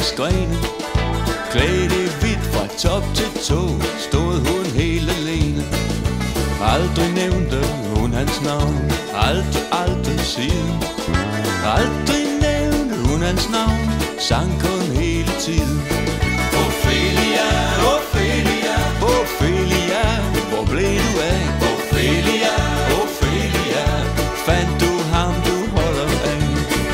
Ofeles grene. Klædt i hvidt fra top til tå, stod hun helt alene. Aldrig nævnte hun hans navn, aldrig siden. Aldrig nævnte hun hans navn, sang kun hele tiden. Ophelia, Ophelia, Ophelia, hvor blev du af? Ophelia, Ophelia, fandt du ham du holder af?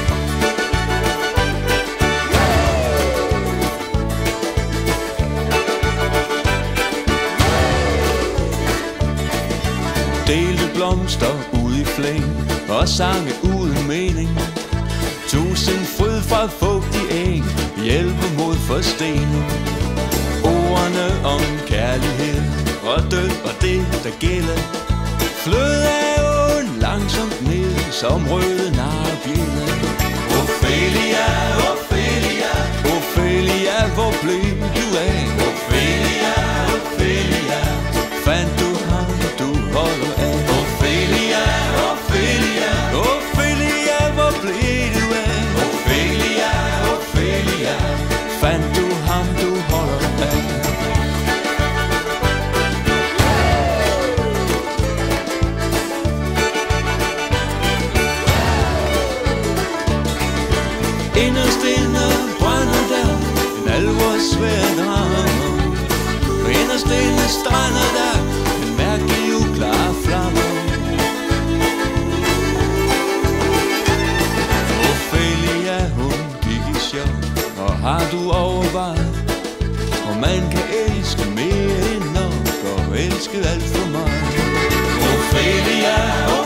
Delte blomster ud i flæng og sange uden mening. Tog sin fryd fra fugtig eng, hjælpe mod forstening. Ordene om kærlighed og død og det der gælder flød af åen langsomt ned som røde narebjælder. Ophelia, Ophelia, Ophelia, hvor blev du af? Ophelia, Ophelia, fandt du ham du holder af? Ophelia, Ophelia, Ophelia, hvor blev du af? Ophelia, Ophelia, fandt du ham du holder af? Inderst inde brænder der en alvorsvær drama. Inderst inde strander der en mærkelig uklar flamme. Ophelia, hun gik i chok, og har du overvejet, om man kan elske mere end nok og elske alt for meget? Ophelia,